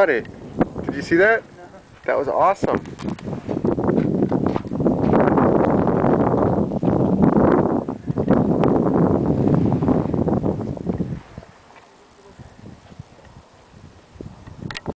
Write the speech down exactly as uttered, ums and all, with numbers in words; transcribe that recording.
got it. Did you see that? That was awesome.